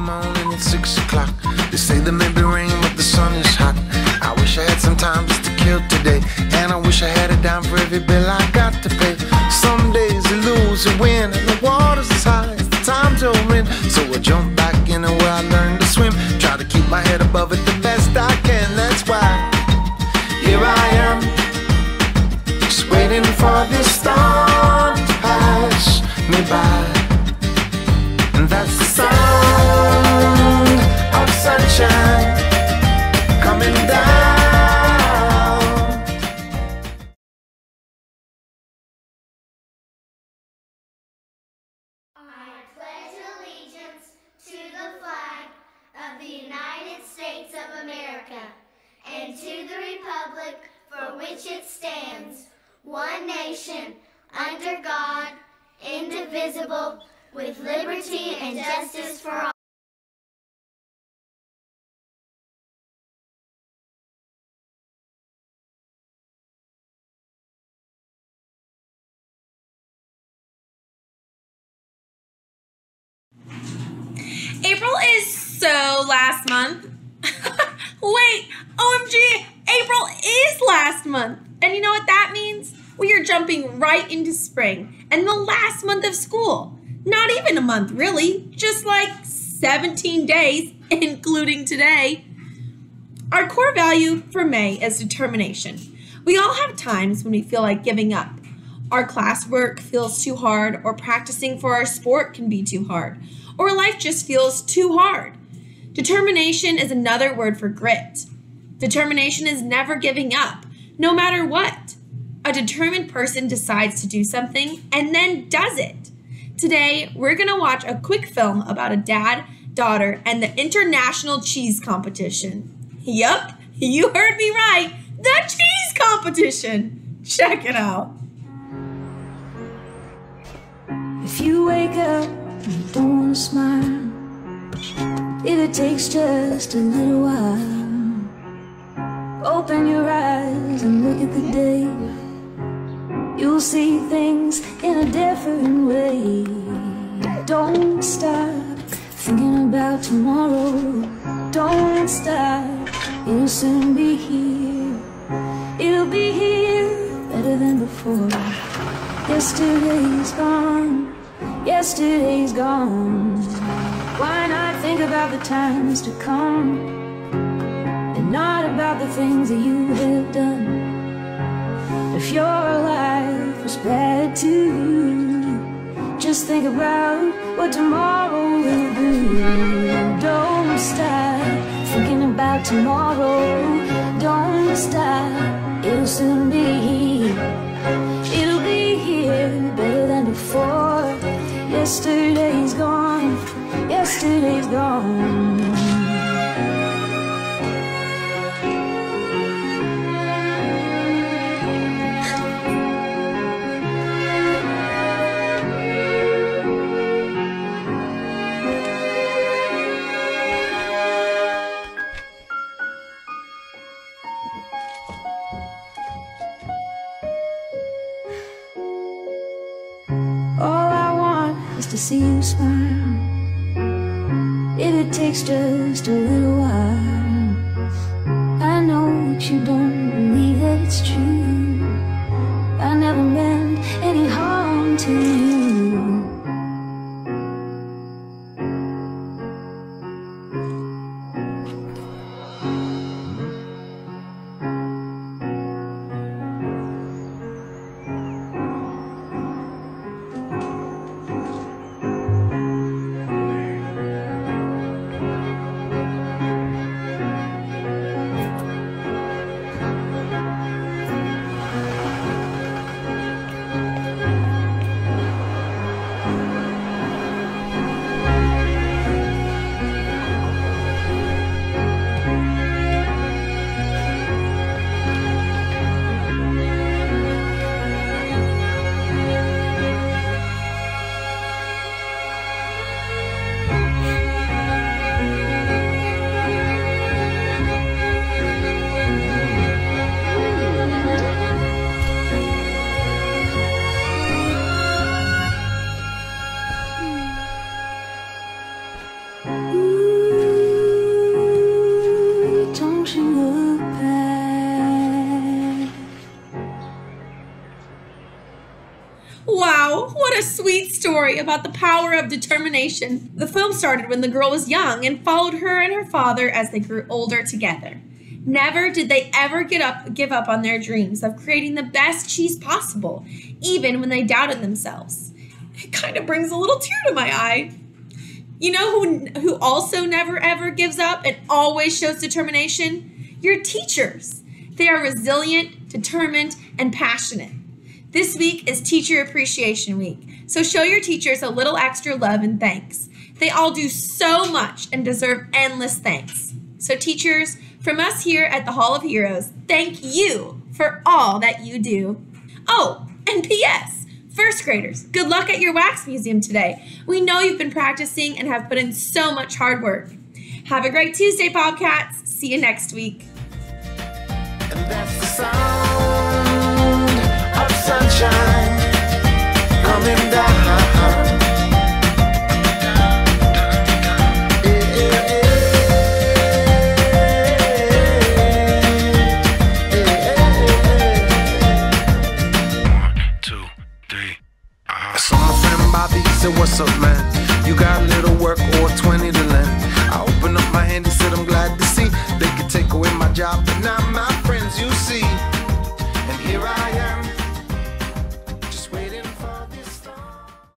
morning at 6 o'clock. They say there may be rain, but the sun is hot. I wish I had some time just to kill today, and I wish I had a dime for every bill I got to pay. Some days you lose and win, and the water's as high as the time to win. So I jump back in where I learned to swim, try to keep my head above it the best I can. That's why here I am, just waiting for this storm to pass me by. And that's the sound of sunshine coming down. I pledge allegiance to the flag of the United States of America and to the republic for which it stands, one nation, under God, indivisible, with liberty and justice for all. April is so last month. Wait, OMG, April is last month. And you know what that means? We are jumping right into spring and the last month of school. Not even a month, really, just like 17 days, including today. Our core value for May is determination. We all have times when we feel like giving up. Our classwork feels too hard, or practicing for our sport can be too hard, or life just feels too hard. Determination is another word for grit. Determination is never giving up, no matter what. A determined person decides to do something and then does it. Today, we're going to watch a quick film about a dad, daughter, and the international cheese competition. Yup, you heard me right, the cheese competition. Check it out. If you wake up and you don't want to smile, if it takes just a little while, open your eyes and look at the day. You'll see things in a different way. Don't stop thinking about tomorrow. Don't stop, it'll soon be here. It'll be here better than before. Yesterday's gone, yesterday's gone. Why not think about the times to come, and not about the things that you have done? If your life was bad to you, just think about what tomorrow will do. Don't stop thinking about tomorrow. Don't stop, it'll soon be here. It'll be here better than before. Yesterday's gone, yesterday's gone. All I want is to see you smile. If it takes just a little while, I know that you don't believe that it's true. I never meant any harm to you. Ooh. sweet story about the power of determination. The film started when the girl was young and followed her and her father as they grew older together. Never did they ever give up on their dreams of creating the best cheese possible, even when they doubted themselves. It kind of brings a little tear to my eye. You know who also never ever gives up and always shows determination? Your teachers. They are resilient, determined, and passionate. This week is Teacher Appreciation Week, so show your teachers a little extra love and thanks. They all do so much and deserve endless thanks. So teachers, from us here at the Hall of Heroes, thank you for all that you do. Oh, and P.S. First graders, good luck at your wax museum today. We know you've been practicing and have put in so much hard work. Have a great Tuesday, Bobcats. See you next week. And that's the sound of sunshine coming down. Said, what's up, man? You got a little work or 20 to lend. I opened up my hand, he said, I'm glad to